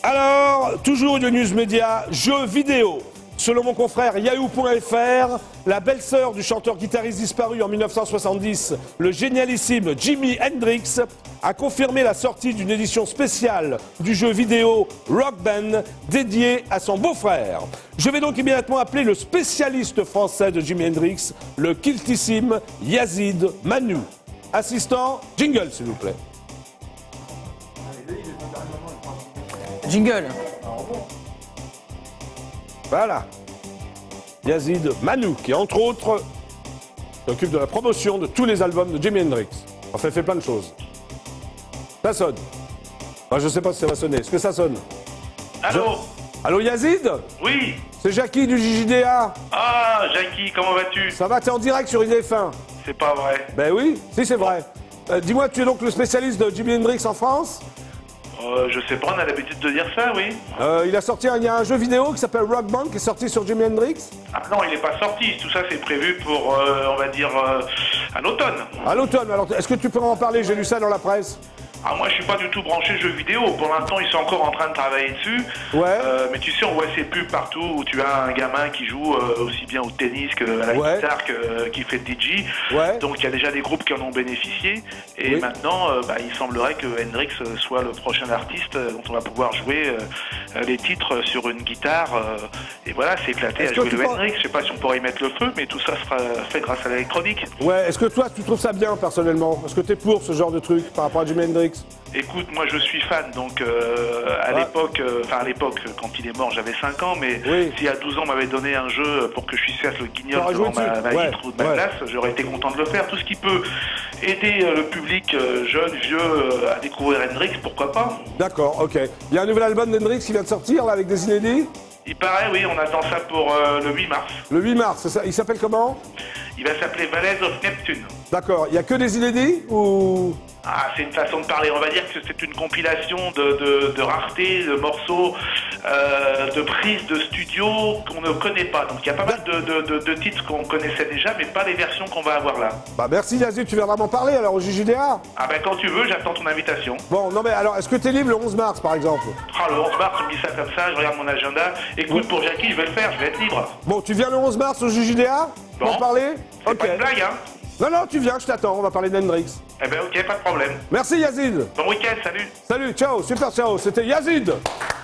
Alors, toujours une news média, jeux vidéo. Selon mon confrère Yahoo.fr, la belle-sœur du chanteur-guitariste disparu en 1970, le génialissime Jimi Hendrix, a confirmé la sortie d'une édition spéciale du jeu vidéo Rock Band dédié à son beau-frère. Je vais donc immédiatement appeler le spécialiste français de Jimi Hendrix, le cultissime Yazid Manu. Assistant, jingle s'il vous plaît. Jingle. Voilà. Yazid Manu, qui entre autres s'occupe de la promotion de tous les albums de Jimi Hendrix. Enfin, il fait plein de choses. Ça sonne. Enfin, je ne sais pas si ça va sonner. Est-ce que ça sonne? Allô? Allô Yazid? Oui. C'est Jackie du JJDA. Ah, Jackie, comment vas-tu? Ça va, t'es en direct sur IDF1. C'est pas vrai. Ben oui, si c'est vrai. Dis-moi, tu es donc le spécialiste de Jimi Hendrix en France? Je sais pas, on a l'habitude de dire ça, oui. Il y a un jeu vidéo qui s'appelle Rock Band qui est sorti sur Jimi Hendrix. Ah non, il n'est pas sorti. Tout ça, c'est prévu pour, on va dire, à l'automne. À l'automne, alors est-ce que tu peux en parler? J'ai lu ça dans la presse. Ah, moi, je suis pas du tout branché jeux vidéo. Pour l'instant, ils sont encore en train de travailler dessus. Ouais. Mais tu sais, on voit ces pubs partout où tu as un gamin qui joue aussi bien au tennis que à la guitare qui fait le DJ. Ouais. Donc, il y a déjà des groupes qui en ont bénéficié. Et maintenant, il semblerait que Hendrix soit le prochain artiste dont on va pouvoir jouer les titres sur une guitare. Et voilà, c'est éclaté à jouer le Hendrix. Je sais pas si on pourrait y mettre le feu, mais tout ça sera fait grâce à l'électronique. Ouais. Est-ce que toi, tu trouves ça bien personnellement? Est-ce que tu es pour ce genre de truc par rapport à Jimi Hendrix? Écoute, moi je suis fan, donc à l'époque, quand il est mort, j'avais 5 ans, mais si à 12 ans on m'avait donné un jeu pour que je puisse faire le guignol devant ma vitre ou de ma glace, j'aurais été content de le faire. Tout ce qui peut aider le public jeune, vieux, à découvrir Hendrix, pourquoi pas? D'accord, ok. Il y a un nouvel album d'Hendrix qui vient de sortir, là, avec des inédits? Il paraît, oui, on attend ça pour le 8 mars. Le 8 mars, c'est ça. Il s'appelle comment? Il va s'appeler Valleys of Neptune. D'accord. Il n'y a que des inédits ou... Ah, c'est une façon de parler. On va dire que c'est une compilation de raretés, de morceaux, de prises de studio qu'on ne connaît pas. Donc il y a pas mal de titres qu'on connaissait déjà, mais pas les versions qu'on va avoir là. Bah merci Yazid, tu viendras m'en parler alors au JJDA. Ah ben quand tu veux, j'attends ton invitation. Bon, non mais alors, est-ce que tu es libre le 11 mars par exemple? Ah, le 11 mars, tu me dis ça comme ça, je regarde mon agenda. Écoute, pour Jackie, je vais le faire, je vais être libre. Bon, tu viens le 11 mars au JJDA? Bon. M'en parler? C'est pas une blague, hein? Non, non, tu viens, je t'attends, on va parler d'Hendrix. Eh ben ok, pas de problème. Merci Yazid. Bon week-end, salut. Salut, ciao, super ciao, c'était Yazid.